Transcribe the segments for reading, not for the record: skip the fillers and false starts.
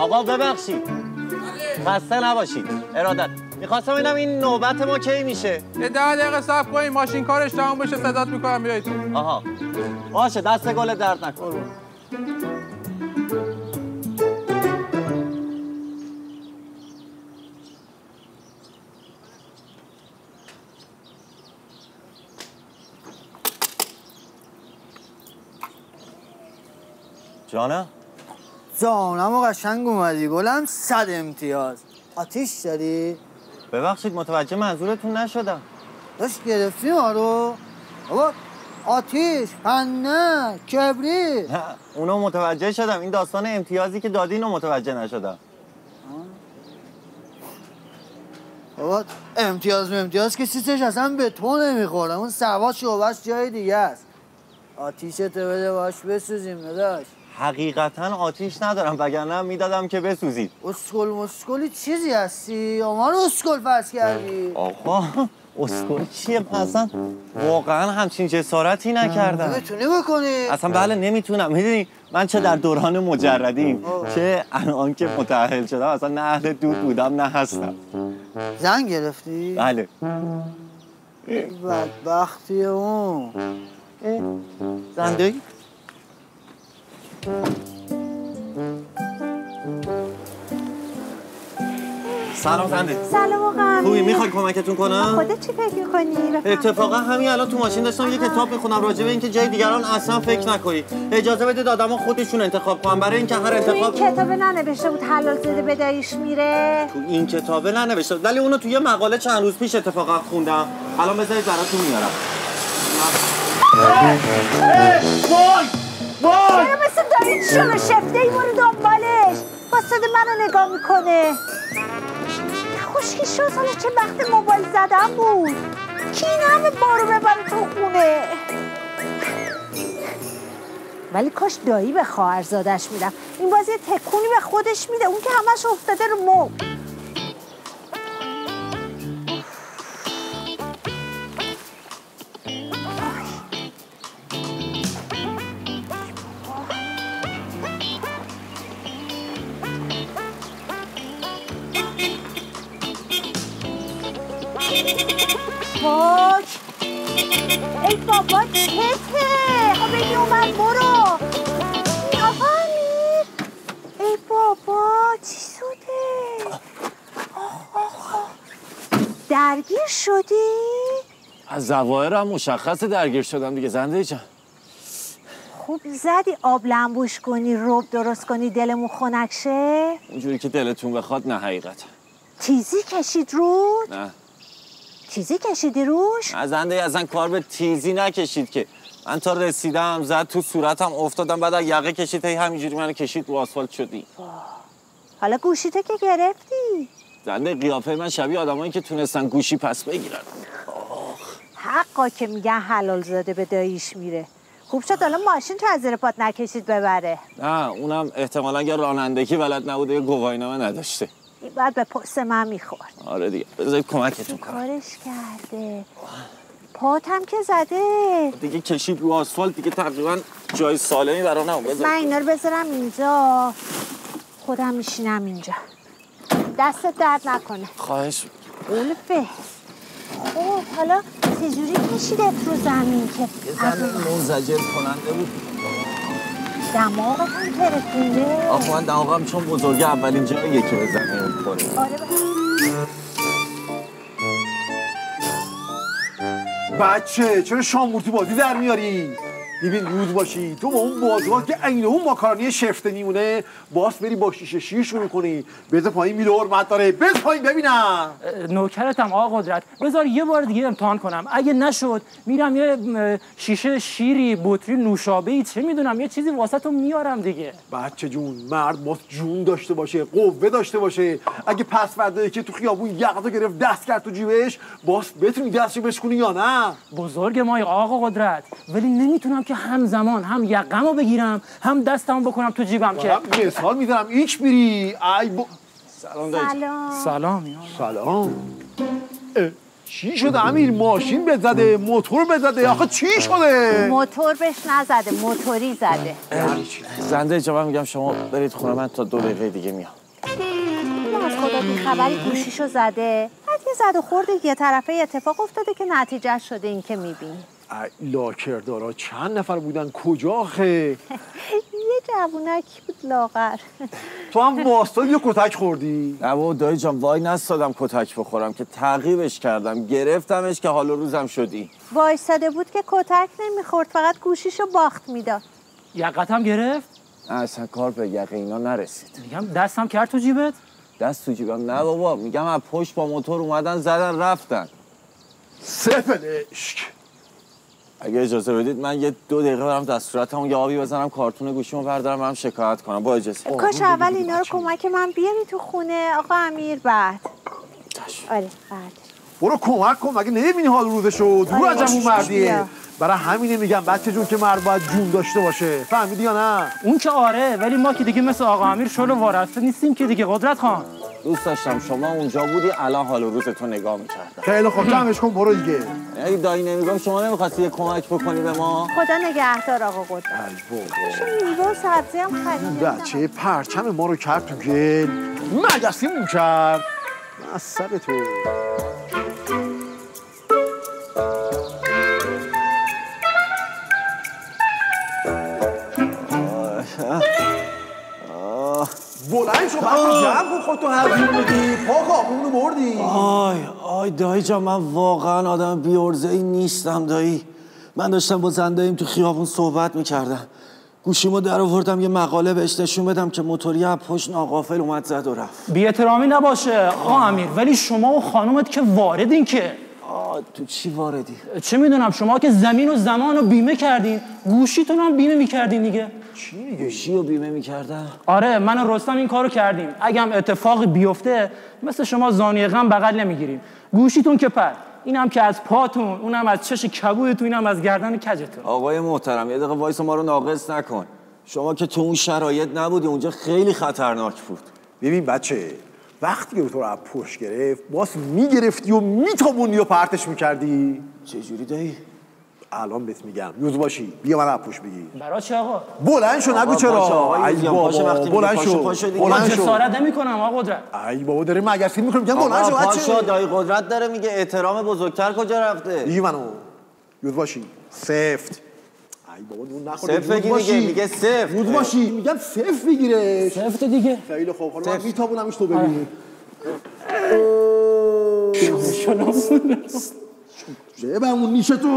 آقا ببخشید خسته نباشید ارادت. میخواستم ببینم این نوبت ما کی میشه؟ یه 10 دقیقه صبر کنین ماشین کارش تموم بشه صدات میکنم بیای تو. آها باشه دست گل درد نکن. جانم؟ جانم و قشنگ اومدی گلم 100 امتیاز. آتیش داری؟ ببخشید متوجه منظورتون نشدم. داشت گرفتی ما رو؟ بابا آتیش، پنه، کبریت. نه اونو متوجه شدم، این داستان امتیازی که دادین رو متوجه نشدم. بابا امتیاز که چیزش اصلا به تو نمیخوره. اون سواد شعبش جای دیگه است. آتیشت بده باش بسوزیم نداشت. حقیقتا آتیش ندارم وگرنه میدادم که بسوزید. اسکلی چیزی هستی؟ یا من اسکل فرض کردی؟ آقا اسکل چیه؟ اصلا واقعا همچین جسارتی نکردم. نمیتونی بکنی؟ اصلا بله نمیتونم. میدونی من چه در دوران مجردیم چه الان که متأهل شدم اصلا نه اهل دود بودم نه هستم. زن گرفتی؟ بله. بدبختی اون. زندگی؟ سلام زنده. سلام آقا. خوبی؟ میخوای کمکتون کنم؟ خودت چی فکر می‌کنی؟ اتفاقا همین الان تو ماشین داشتم یه کتاب میخونم راجع به اینکه جای دیگران اصلا فکر نکنی. اجازه بدید آدما خودشون انتخاب کنن برای اینکه هر انتخاب. این کتاب ننوشته بود حلال زده به دایش میره؟ تو این کتاب ننوشته ولی اونو تو یه مقاله چند روز پیش اتفاقا خوندم. الان بذارید براتون میارم. وای! چرا مثل دایش شما شفته ای برو دنبالش؟ واسه منو نگاه میکنه. خوشکی شد حالا چه وقت موبایل زدن بود. کی این همه بارو ببره تو خونه؟ ولی کاش دایی به خواهرزادش میدم. این بازی تکونی به خودش میده اون که همش افتاده رو مبل. باک ای بابا چته خب بگی اومد برو آقا امیر ای بابا چی شده درگیر شدی؟ از ظواهرم مشخص درگیر شدم دیگه زنده جان. خوب زدی آب لنبوش کنی رب درست کنی دلمون خنک شه؟ اونجوری که دلتون بخواد نه حقیقت. تیزی کشید رود؟ نه تیزی کشیدی روش؟ از زنده اصلا کار به تیزی نکشید که من تا رسیدم زد تو صورتم افتادم بعد از یقه کشید هی همینجوری منو کشید رو آسفالت شدی. حالا گوشیته که گرفتی؟ زنده قیافه من شبیه آدمایی که تونستن گوشی پس بگیرن. حقا که میگن حلال زاده به داییش میره. خوب شد حالا ماشین تو از زیر پات نکشید ببره. نه اونم احتمالاً یا رانندگی بلد نبوده یا گواهینامه نداشته. این باید به پست من میخورد. آره دیگه بذارید کمکتون کنم. کارش کرده پات هم که زده دیگه کشید رو آسفالت دیگه تقریبا جای سالمی برا نمون. من اینا رو بذارم اینجا خودم میشینم اینجا دستت درد نکنه. خواهش الفه خب حالا چجوری کشیدت رو زمین که یه ذره منزجر کننده بود. دماغت هم ترکونده؟ آخه من دماغم چون بزرگه اولین جاییه که به زمین می‌خوره. آره بچه چرا شامورتی بازی در میاری؟ ببین روز باشی تو با اون بازوات که عین اون ماکارونی شفته میمونه باز بری با شیشه شیر شروع کنی. بذار پایین میله حرمت داره بذار پایین ببینم. نوکرتم آقا قدرت بذار یه بار دیگه امتحان کنم اگه نشد میرم یه شیشه شیری بطری نوشابه‌ای چه میدونم یه چیزی واسهتون میارم دیگه. بچه جون مرد باز جون داشته باشه قوه داشته باشه. اگه پس فردایی که تو خیابون یقتو گرفت دست کرد تو جیبش باز بتونی دستشو بشکنی یا نه؟ بزرگ ما آقا قدرت ولی نمیتونم که همزمان هم یقمو بگیرم هم دستمو بکنم تو جیبم که. مثال میذارم ایچ میری سلام دایی. سلام سلام. چی شده امیر؟ ماشین بهت زده؟ موتور بهت زده؟ آخه چی شده؟ موتور بهش نزده، موتوری زده. زنده جواب میگم شما برید خونه، من تا 2 دقیقه دیگه میام. از خدا بیخبری گوشیشو زده، بعد یه زد و خورده یه طرفه اتفاق افتاده که نتیجه شده این که میبینی. لاکردارا چند نفر بودن؟ کجا آخه؟ یه جوونک بود لاغر. تو هم واسطادی یا کتک خوردی؟ نه بابا دایی جان، وای نستادم کتک بخورم که تعقیبش کردم، گرفتمش که حال و روزم شدی. وایساده بود که کتک نمیخورد، فقط گوشیشو باخت میداد. یقتم گرفت؟ نه اصلا کار به یقینا نرسید. میگم دستم کرد تو جیبت؟ دست تو جیبم؟ نه بابا، میگم از پشت با موتور اومدن زدن رفتن. سفلشک. اگه اجازه بدید من یه 2 دقیقه برم دستوراتمو یه آبی بزنم، کارتون گوشیمو بردارم برم شکایت کنم. با اجازه. کاش اول اینا رو کمک من بیاری تو خونه آقا امیر. بعد آره بعد برو کمک کن، مگه نمیبینی حال روزشو؟ دور از اون مردیه. بیا. برای همینه میگم بچه جون که مرد باید جون داشته باشه، فهمیدی یا نه؟ اون که آره، ولی ما که دیگه مثل آقا امیر شل و وارسته نیستیم که دیگه قدرت خان. دوست داشتم شما اونجا بودی الان حال و روزتو نگاه میکردم. خیلی خوب جمعش کن برو دیگه. اگه دایی نمیگم شما نمیخواستی یه کمک بکنی به ما؟ خدا نگهدار آقا قدرت. ای بابا، میوه و سبزی هم خریدیم. بچه پرچم ما رو کرد تو گل، مگسیمون کرد. مصب تو. بلند شو بابا، جمع کن خودتو هزیون میدی، پا کابونو بردی. آی دایی جان، من واقعا آدم بی‌عرضه‌ای نیستم دایی. من داشتم با زنده‌ایم تو خیابون صحبت میکردم، گوشیمو در آوردم یه مقاله بهش نشون بدم که موتوری از پشت ناغافل اومد زد و رفت. بی‌احترامی نباشه آقا امیر، ولی شما و خانومت که واردین که. تو چی واردی؟ چه میدونم، شما که زمین و زمان رو بیمه کردین، گوشیتون هم بیمه میکردین دیگه. چی میگه؟ گوشی رو بیمه میکردم؟ آره، من و رستم این کارو کردیم. اگه هم اتفاقی بیفته مثل شما زانوی غم بغل نمیگیریم. گوشیتون که پر، اینم که از پاتون، اونم از چش کبودتون، اینم از گردن کجتون. آقای محترم یه دقیقه وایس ما رو ناقص نکن. شما که تو اون شرایط نبودی، اونجا خیلی خطرناک بود. ببین بچه، وقتی که تو رو از پشت گرفت باز میگرفتی و میتابوندی و پرتش میکردی. چجوری دایی؟ الان بهت میگم یوز باشی، بیا من از پشت بگی. برای چی آقا؟ بلند شو، نگو چرا. ای بابا بلند شو، من جسارت نمیکنم آقا قدرت. ای بابا داره مگسین میکنه، میگم بلند شو بچه. پاشو، دایی قدرت داره میگه احترام بزرگتر کجا رفته؟ دیگه منو یوز باشی سفت. ای بابا دون نخوره. سفت بگی میگه سفت. یوز باشی میگم سفت بگیره. سفت دیگه. خیلی خوب، حالا من میتابونمش تو ببین. جبمون نیشه تو.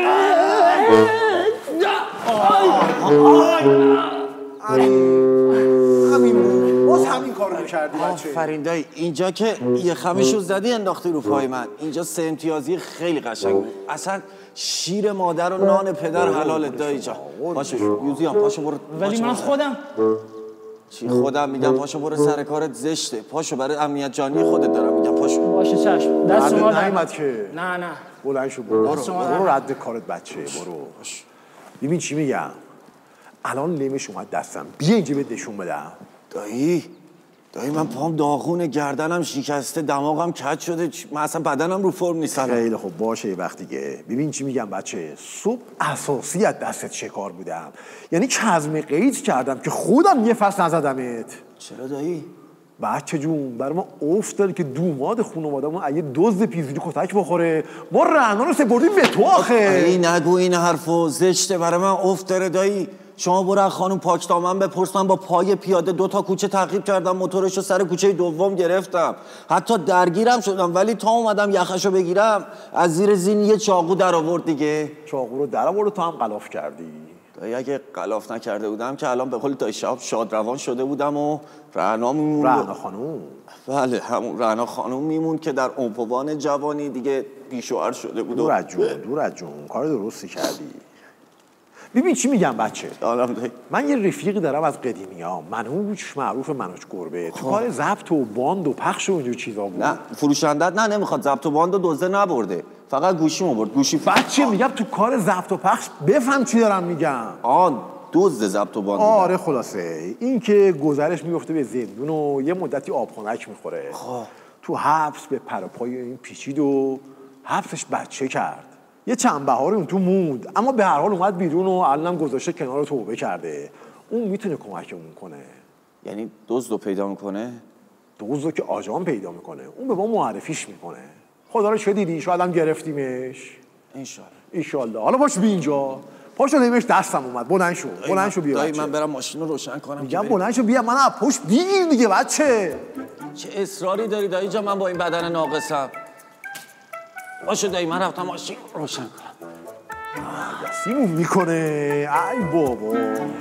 همین بود، باز همین کارو میکردی بچه. آفرین دایی، اینجا که یه خمیشو زدی انداختی رو پای من. اینجا 3 امتیازی خیلی قشنگ بود. اصلا شیر مادر و نان پدر حلاله دایی جان. پاشو یوزیان، پاشو برو. ولی من خودم چی خودم میگم؟ پاشو برو سر کارت زشته. پاشو برای امنیت جانی خودت دارم میگم. پاشو. باشه چشم. دست شما نیومد که. نه بلند شو برو رد کارت بچه. برو. ببین چی میگم، الان لیمش اومد دستم، بیا اینجا بهت نشون بدم. دایی من پام داغونه، گردنم شکسته، دماغم کج شده، من اصلا بدنم رو فرم نیستم. خیلی خوب باشه یه وقت دیگه. ببین چی میگم بچه، صبح اساسی از دستت شکار بودم، یعنی کظم قید کردم که خودم یه فصل نزدمت. چرا دایی؟ بچه جون برای ما افتاد که دوماد خانواده‌مون اگه دزد پیزوری کتک بخوره، ما رعنا رو سپردیم به تو آخه. ای نگو این حرفو، زشته برای من افتاره دایی. شما برو از خانم پاکدامن بپرس، من با پای پیاده 2 تا کوچه تعقیب کردم، موتورشو سر کوچه دوم گرفتم، حتی درگیرم شدم، ولی تا اومدم یخشو بگیرم از زیر زین یه چاقو در آورد دیگه. چاقو رو در آورد و تو هم غلاف کردی. دایی اگه غلاف نکرده بودم که الان به قول دایی شهاب شادروان شده بودم و رعنا میمون. رعنا خانوم؟ بله همون رعنا خانوم میمون که در عنفوان جوانی دیگه بیشوهر شده بود. دور از جون کار درستی کردی. ببین چی میگم بچه، من یه رفیقی دارم از قدیمی‌ها، منوچ، معروف منوچ گربه، تو کار ضبط و باند و پخش و اینجور چیزا بود. نه فروشندت نه نمیخواد ضبط و باند و دزده نبرده، فقط گوشیمو برد. گوشی بچه میگم تو کار ضبط و پخش بفهم چی دارم میگم. دزد ضبط و باند. آره خلاصه این که گذرش میفته به زندون و یه مدتی آبخونک میخوره، تو حبس به پر و پای این پیچید و حبسش بچه کرد. یه چند بهاری اون تو موند، اما به هر حال اومد بیرون و الانم گذاشته کنار توبه کرده. اون میتونه کمکمون کنه. یعنی دزدو پیدا میکنه؟ دزدو که آجام پیدا میکنه، اون به ما معرفیش میکنه. خدا رو چه دیدی؟ شاید هم گرفتیمش. انشالله. حالا پاشو بی اینجا. پاشو نمیش دستم اومد. بلند شو بیا. دایی من برم ماشین رو روشن کنم. میگم بلند شو بیا، من از پشت بگیر دیگه بچه. چه اصراری داری دایی جان؟ من با این بدن ناقصم. باشه دایی من رفتم ماشین روشن کنم. دستیمون میکنه. ای بابا.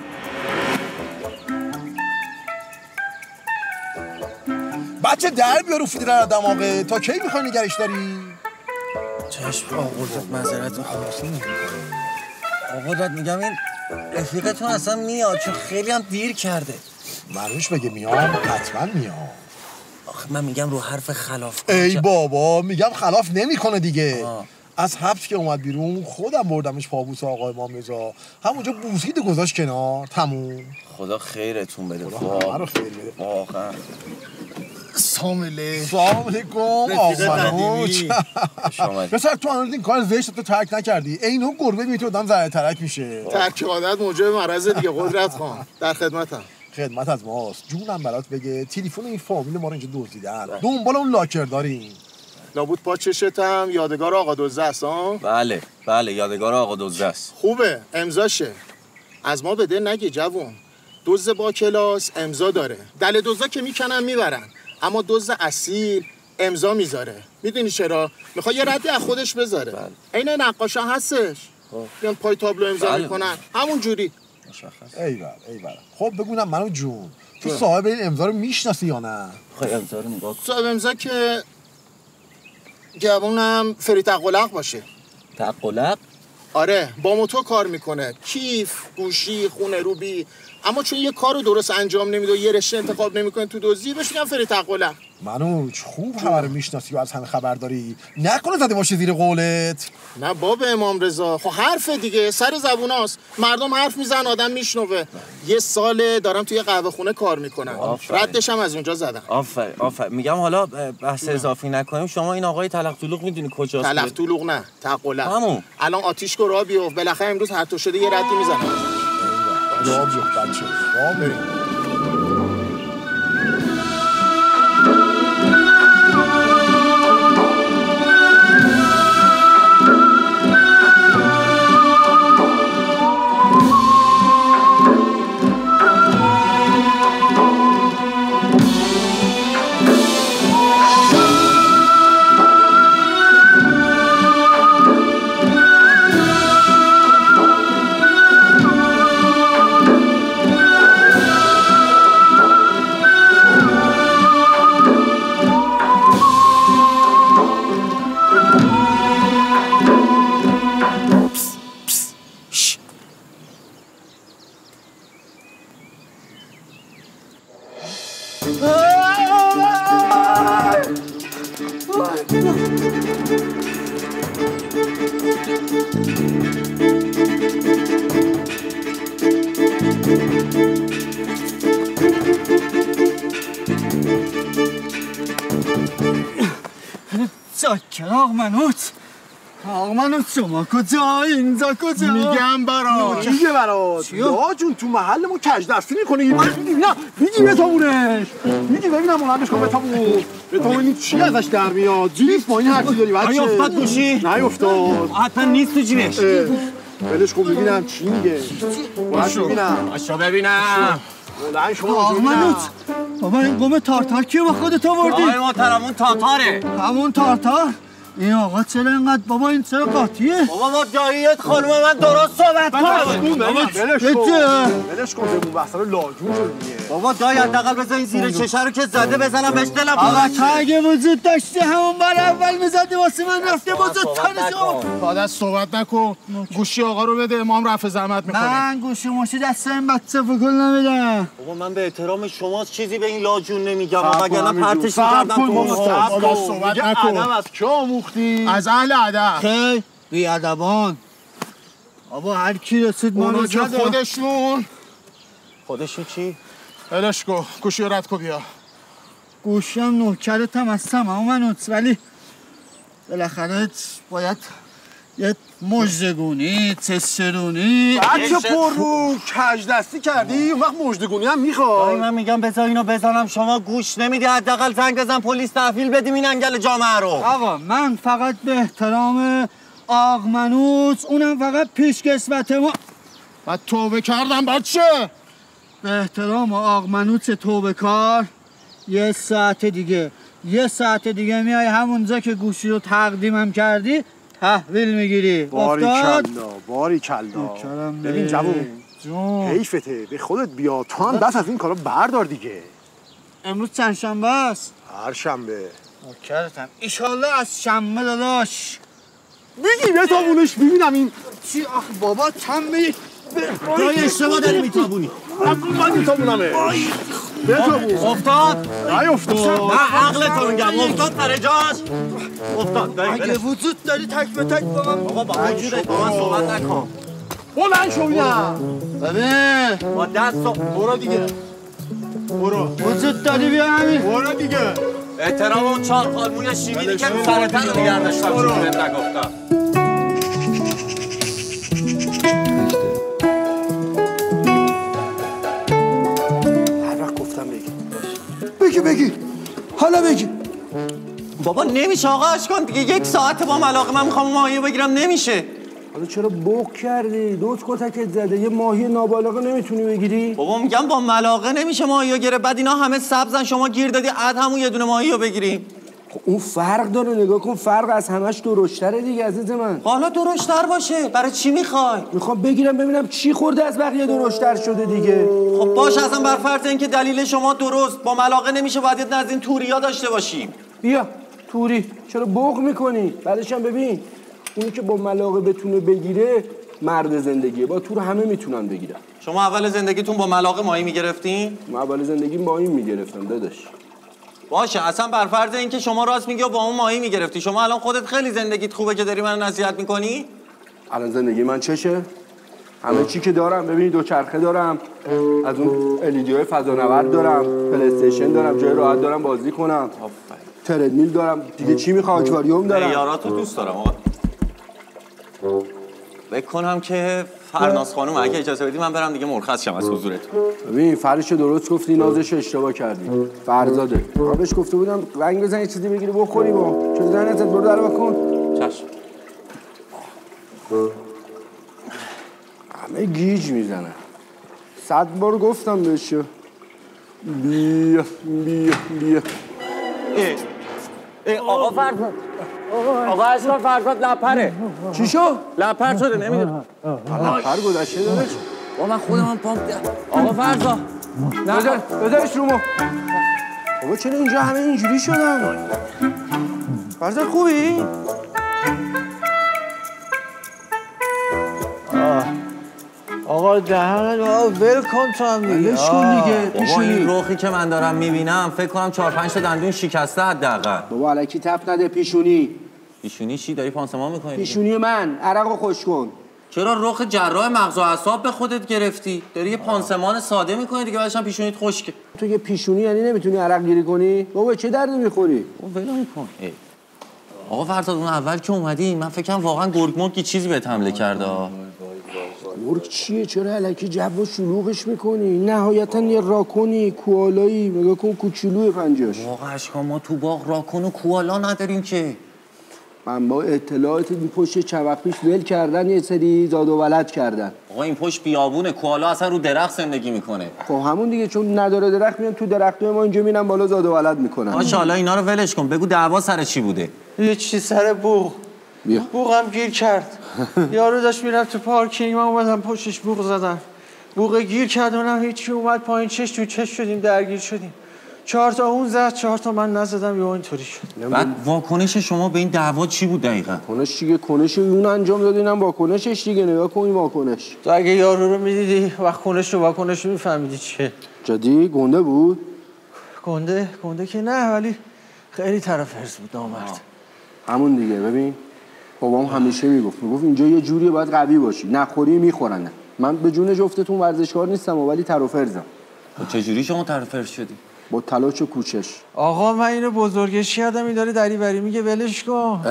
بچه در بیار رو فیدر رو دماغه. تا کی میخوای نگرش داری؟ چشم آقا معذرت میخوام. آقا میگم این رفیقتون اصلا میاد چون خیلی هم دیر کرده. مروش بگه میام حتما میام. آخه من میگم رو حرف خلاف. ای بابا میگم خلاف نمیکنه دیگه. از حبس که اومد بیرون خودم بردمش پابوس آقای امام رضا، همونجا بوسید گذاشت کنار. تموم. خدا خیرتون بده. خدا رو خیر بده. واقعا. سلام علیکم آقا. مثلا تو هنوز این کار زشت تو ترک نکردی. اینو گربه میتونه آدم زره ترک میشه. ترک عادت موجب مرض دیگه. قدرت خان در خدمتم. خدمت از ماست. جونم برات بگه تلفن این فامیل ما رو اینجا دزدیدن. دنبال اون لاکر داریم. لابد پا چشتم یادگار آقا دزده است ها؟ بله یادگار آقا دزده است. خوبه امضاشه. از ما بده نگی جوون. دزد با کلاس امضا داره. دل دزدا که میکنن میبرن، اما دزد اصیل امضا میذاره. میدونی چرا؟ میخواد یه ردی از خودش بذاره. عین نقاشا هستش. میان پای تابلو امضا میکنن همون جوری. مشخص. ایول. خب بگونم منو جون، تو صاحب این امضا رو میشناسی یا نه؟ خب امضا رو نگاه کن. صاحب امضا که جوونم فری تقلق باشه. تقلق؟ آره با موتور کار میکنه. کیف، گوشی، خونه روبی. اما چون یه کارو درست انجام نمیده و یه رشته انتخاب نمیکنه تو دزدی، بهش میگن فری تقلق. منوچ خوب همه رو میشناسی و از همه خبر داری. نکنه زده باشه زیر قولت. نه باب امام رضا، خب حرف دیگه سر زبوناست. مردم حرف میزنن آدم میشنوه. یه ساله دارم توی قهوه خونه کار میکنم. ردش هم از اونجا زدم. آفرین. میگم حالا بحث اضافی نکنیم. شما این آقای تلق طلوق میدونی کجاست؟ تلق طلوق نه، تقلق. همون. الان آتیش کو راه بیفت. بالاخره امروز هر تو شده یه ردی میزنم. راه بیفت بچه. راه بریم. آقا منوت شما کجا؟ اینجا کجا؟ میگم برات. میگه برات. یا جون تو محل ما کج دستی میکنی. نه میگی بتابونش. میگی ببینم مولندش کن بتابون. بتابون چی ازش در میاد؟ جیب با این حرفی داری بچه. نیفتاد گوشی؟ نیفتاد. حتما نیست تو جیبش. ولش کن ببینم چی میگه. باشو ببینم. مولند شما آقا منوت بابا این قوم تارتار کیه با خودت آوردی؟ آقای محترم اون تاتاره. همون تارتار؟ این آقا چرا اینقدر بابا این چرا قاطیه؟ بابا با داییت خانم من درست صحبت کن. ولش کن بمون بحثا رو لاجون شد دیگه. بابا دایی حداقل بذار این زیر چشه رو که زده بزنم بهش دلم. آقا تا اگه وجود داشتی همون بار اول میزدی واسه من رفته بزرگترشو. بعد صحبت نکن. گوشی آقا رو بده، امام رفع زحمت میکنه. من گوشی ماشی دست این بچه فکر نمیدم. بابا من به احترام شماست چیزی به این لاجون نمیگم. وگرنه پرتش می‌کردم تو صحبت نکن. از اهل ادب. خیلی بی ادبان. بابا هر کی رسید ما رو که خودشون چی؟ ولش کن. گوشی رد کن بیا. گوشیم نوکرت هم هستم اما منوت، ولی بالاخره باید یه مژدگونی تسترونی بچه پر رو کج دستی کردی اون وقت مژدگونی هم میخوای. من میگم بذار اینو بزنم شما گوش نمیدی حداقل زنگ بزن پلیس تحویل بدیم این انگل جامعه رو. آقا من فقط به احترام آقمنوس اونم فقط پیشکسوت ما من توبه کردم بچه. به احترام آقمنوس توبه کار یه ساعت دیگه میای همونجا که گوشی رو تقدیمم کردی تحویل میگیری. باری کلا ببین جوون حیفته به خودت بیا تو هم دست از این کارا بردار دیگه. امروز چند شنبه است؟ هر شنبه. کردم ایشالله از شنبه داداش بگی بتابونش ببینم این چی. آخ بابا چند بگی جای اشتباه داری میتابونی. من میتابونمه بتابون. افتاد؟ نیفتاد. من عقلتو میگم افتاد سر جاش. افتاد. اگه وجود داری تک به تک با من. آقا با وجوده با من صحبت نکن. بلند شو بینم. ببین با دست برو دیگه. برو. وجود داری بیا همین. برو دیگه. احترام اون چهار قانون شیرینی که سرتن رو نگه داشتم چیزی نگفتم. هر وقت گفتم بگی حالا بگی. بابا نمیشه آقا اشکان دیگه 1 ساعت با ملاقه من میخوام ماهی بگیرم نمیشه. حالا چرا بوق کردی؟ 2 کتکت زده یه ماهی نابالغه نمیتونی بگیری؟ بابا میگم با ملاقه نمیشه ماهی گیره بعد اینا همه سبزن شما گیر دادی عد همون یه دونه ماهی رو بگیریم. اون فرق داره نگاه کن فرق از همش درشتره دیگه عزیز من. حالا درشتر باشه برای چی میخوای؟ میخوام بگیرم ببینم چی خورده از بقیه درشتر شده دیگه. خب باشه اصلا بر فرض اینکه دلیل شما درست با ملاقه نمیشه باید از این توریا داشته باشیم. بیا توری چرا بوق میکنی؟ بعدش هم ببین اونی که با ملاقه بتونه بگیره مرد زندگیه با تور همه میتونن بگیرن. شما اول زندگیتون با ملاقه ماهی میگرفتین؟ من اول زندگیم ماهی میگرفتم داداش. باشه اصلا بر فرض اینکه شما راست میگی و با اون ماهی میگرفتی شما الان خودت خیلی زندگیت خوبه که داری منو نصیحت میکنی؟ الان زندگی من چشه؟ همه چی که دارم ببینید دوچرخه دارم از اون الیدیوهای فضانورد دارم پلی استیشن دارم جای راحت دارم بازی کنم تردمیل دارم دیگه چی میخوام آکواریوم دارم. یاراتو دوست دارم آقا. بکنم که فرناز خانم اگه اجازه بدی من برم دیگه مرخص شم از حضورتون. ببین فرش درست گفتی نازش اشتباه کردی. فرزاده من بهش گفته بودم رنگ بزن یه چیزی بگیری بخوریم و چه زنت برو در بکن. چشم. همه گیج میزنن 100 بار گفتم بهش بیا آقا فرزاد آقا اشرف فرزاد لپره. چی شو؟ لپر شده نمیدونم. لپر گذشته دارش؟ با من خودم پامپ آقا فرزاد بذارش رو ما. بابا چرا اینجا همه اینجوری شدن؟ فرزاد خوبی؟ آقا دهنت ول کن تو هم دیگه. ولش کن دیگه. بابا این رخی که من دارم میبینم فکر کنم 4-5 تا دندون شکسته حداقل. بابا الکی تپ نده پیشونی چی داری پانسمان میکنی؟ پیشونی من عرقو خوش کن. چرا رخ جراح مغز و اعصاب به خودت گرفتی؟ داری یه پانسمان ساده میکنی دیگه بعدش هم پیشونیت خشکه. تو یه پیشونی یعنی نمیتونی عرق گیری کنی؟ بابا چه دردی میخوری؟ بابا ولم کن. آقا فرزاد اون اول که اومدی من فکرم واقعا گرگ چیزی بهت حمله کرده. گرگ چیه؟ چرا الکی جو و شلوغش میکنی؟ نهایتا یه راکونی کوالایی نگاه کن کوچولوی پنجاش. واقعا اشکان ما تو باغ راکون و کوالا نداریم که. من با اطلاعات این پشت چند وقت پیش ول کردن یه سری زاد و ولد کردن. آقا این پشت بیابونه کوالا اصلا رو درخت زندگی میکنه. خب همون دیگه چون نداره درخت میان تو درختای ما اینجا میرن بالا زاد و ولد میکنن. ماشاءالله اینا رو ولش کن بگو دعوا سر چی بوده؟ یه چیزی سر بوق. بوقم گیر کرد. یارو داشت میرفت تو پارکینگ من اومدم پشتش بوق زدم. بوق گیر کرد اونم هیچی اومد پایین چش تو چش شدیم درگیر شدیم. 4 تا اون زد 4 تا من نزدم یا اینطوری شد. بعد واکنش شما به این دعوا چی بود دقیقاً؟ واکنش دیگه کنش اون انجام داد اینم واکنشش دیگه نگاه کن این واکنش. تو اگه یارو رو میدیدی واکنش رو میفهمیدی چیه؟ جدی گنده بود؟ گنده که نه ولی خیلی طرف ارز بود نامرد. همون دیگه ببین بابام همیشه میگفت اینجا یه جوریه باید قوی باشی نخوری میخورنه. من به جون جفتتون ورزشکار نیستم ولی طرف ارزم. چجوری شما طرف ارز شدی؟ با تلاش و کوشش. آقا من اینو بزرگش کردم این داره دریوری میگه ولش کن.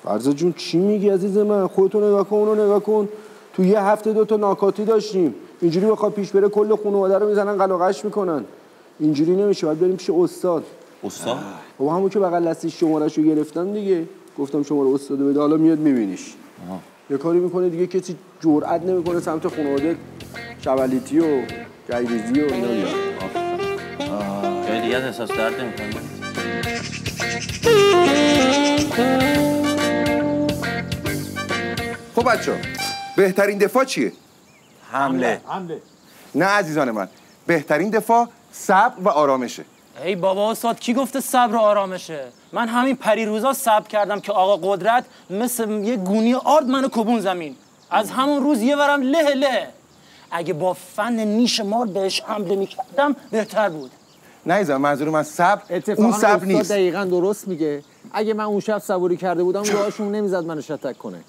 فرزاد جون چی میگی عزیز من؟ خودتو نگاه کن، اونو نگاه کن. تو یه هفته 2 تا ناکاتی داشتیم. اینجوری بخواد پیش بره کل خانواده رو میزنن قلاقش میکنن. اینجوری نمیشه، باید بریم پیش استاد. استاد؟ بابا همون که بغل دستش شماره‌شو گرفتم دیگه. گفتم شماره استاد بده، حالا میاد میبینیش. یه کاری میکنه دیگه کسی جرئت نمیکنه سمت خانواده شبلیتی و جایریزی و اینا بیاد. جای دیگه احساس درد نمیکنه. خب بچه‌ها بهترین دفاع چیه؟ حمله. نه عزیزان من، بهترین دفاع صبر و آرامشه. ای بابا استاد کی گفته صبر و آرامشه؟ من همین پریروزا صبر کردم که آقا قدرت مثل یه گونی آرد منو کوبون زمین. از همون روز یه ورم له. اگه با فن نیش مار بهش حمله میکردم بهتر بود. نه عزیزان، منظور من صبر اون صبر نیست. دقیقاً درست میگه. اگه من اون شب صبوری کرده بودم راهشون نمیزد منو شتک کنه.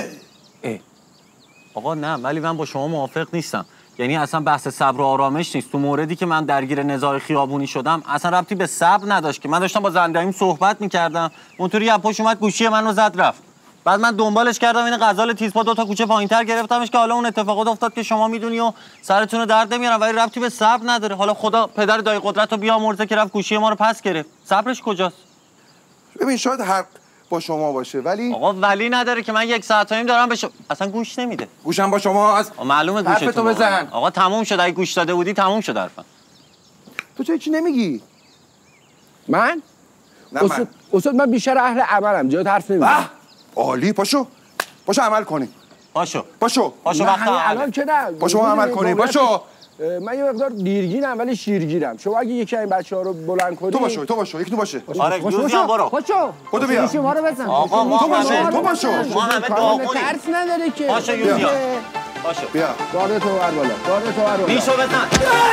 آقا نه، ولی من با شما موافق نیستم. یعنی اصلا بحث صبر و آرامش نیست. تو موردی که من درگیر نزاع خیابونی شدم اصلا ربطی به صبر نداشت که من داشتم با زنده‌ایم صحبت می‌کردم، اونطوری از پشت اومد گوشی منو زد رفت. بعد من دنبالش کردم، این غزال تیزپا 2 تا کوچه پایین‌تر گرفتمش که حالا اون اتفاقات افتاد که شما میدونی و سرتون رو درد نمیارم، ولی ربطی به صبر نداره. حالا خدا پدر دای قدرت رو بیامرزه که رفت گوشی ما رو پس گرفت. صبرش کجاست؟ ببین شاید حق با شما باشه ولی آقا ولی نداره که من 1 ساعت و نیم دارم اصلا گوش نمیده. گوشم با شما از معلومه گوشتون. حرفتو بزن. آقا تموم شد، اگه گوش داده بودی تموم شد حرفم. تو چه چی نمیگی؟ من؟ نه من. استاد من بیشتر اهل عملم، جات حرف نمیزنم. عالی، پاشو عمل کنیم. پاشو وقت الان که نه. پاشو عمل کنیم. پاشو. من یه مقدار دیرگیرم ولی شیرگیرم. شما اگه یکی این بچه‌ها رو بلند کنی تو باشو یکی تو باشه. آره جوزیان برو. پاشو. خودت بیا. شما رو بزن. آقا ما تو باشو. ما همه دعا کنیم. ترس نداره که. پاشو جوزیان. پاشو. بیا. گاردتو بر بالا. نیشو بزن.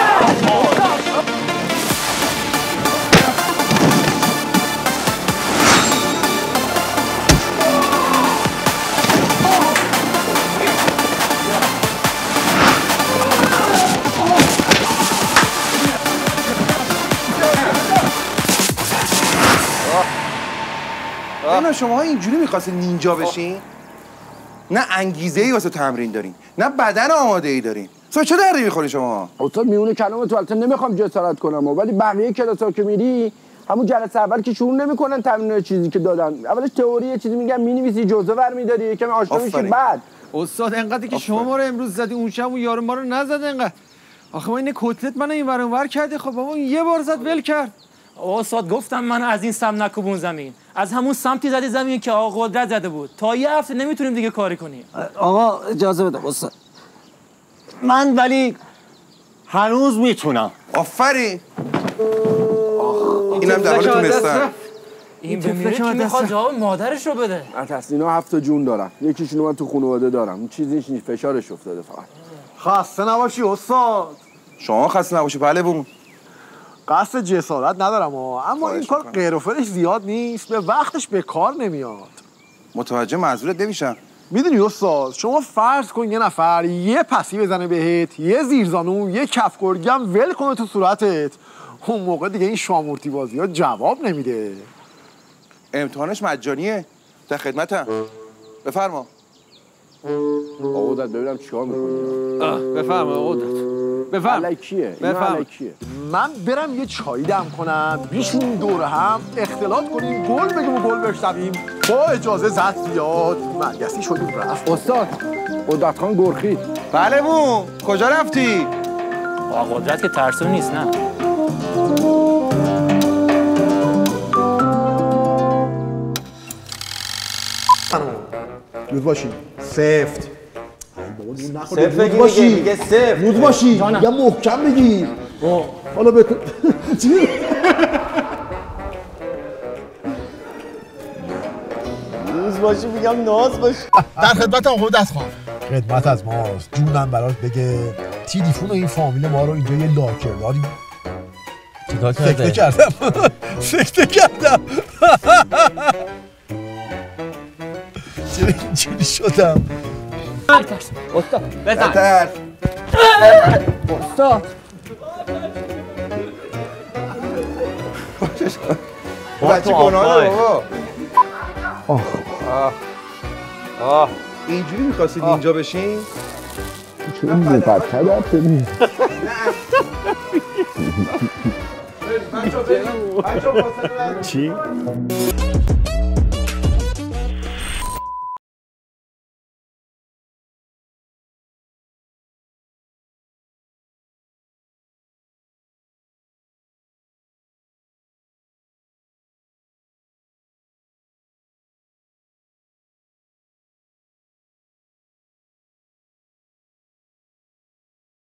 نه شما اینجوری می‌خواستین نینجا بشین؟ نه انگیزه‌ای واسه تمرین دارین، نه بدن آماده‌ای دارین. چه دردی می‌خوری شما؟ استاد میونه کلامتون البته نمیخوام جسارت کنم ولی بقیه کلاس‌ها که میری همون جلسه اول که شروع نمی‌کنن تمرین چیزی که دادن. اولش تئوری چیزی میگن می‌نویسی جزوه برمی‌داری یکم آشنا میشی بعد. استاد انقدر که شما ما رو امروز زدی اون شب اون یارو ما رو نزد انقدر. آخه ما این کتلت منو این ور اونور کردی. خب بابا یه بار زد ول کرد. استاد گفتم من از این سمت نکوبون زمین. از همون سمتی زدی زمین که آقا قدرت زده بود. تا یه هفته نمیتونیم دیگه کاری کنیم. آقا اجازه بده استاد. من ولی هنوز میتونم. آفرین. اینم دوباره تونستم. این بمیره که میخواد جواب مادرش رو بده. از اینا 7 جون دارم. یکیشون من تو خانواده دارم. چیزیش نیست، فشارش افتاده فقط. خسته نباشی استاد. شما خسته نباشی. بله بگو. قصد جسارت ندارم اما این کار غیر و فرش زیاد نیست، به وقتش به کار نمیاد. متوجه منظورت نمیشم. میدونی استاد شما فرض کن یه نفر یه پسی بزنه بهت، یه زیرزانو، یه کف گرگم ول کنه تو صورتت، اون موقع دیگه این شامورتی بازی ها جواب نمیده. امتحانش مجانیه. در خدمتم. بفرما. آقا قدرت ببینم چیکار می‌کنی. بفرما آقا قدرت. بفرما. الکیه. بفرما. من برم یه چایی دم کنم، بیشونیم دور هم اختلاط کنیم، گل بگیم و گل بشنویم، با اجازه زد زیاد مگسی شدیم رفت. استاد قدرت خان گرخید. بله بو کجا رفتی؟ آقا قدرت که ترسون نیست نه. روز باشی سفت. سفت بگی دیگه سفت. روز باشی یا محکم بگیر. حالا به چی؟ روز باشی میگم ناز باشی. در خدمت آقا دستخوان. خدمت از ماست. جونم برات بگه تیلیفون این فامیل ما رو اینجا یه لاکر داریم. چیکار کرده؟ سکته کردم. چرا اینجوری شدم؟ استاد بزن. استاد بچه گناه داره بابا. اینجوری می‌خواستید اینجا بشین؟ چون مقطع در بریم چی؟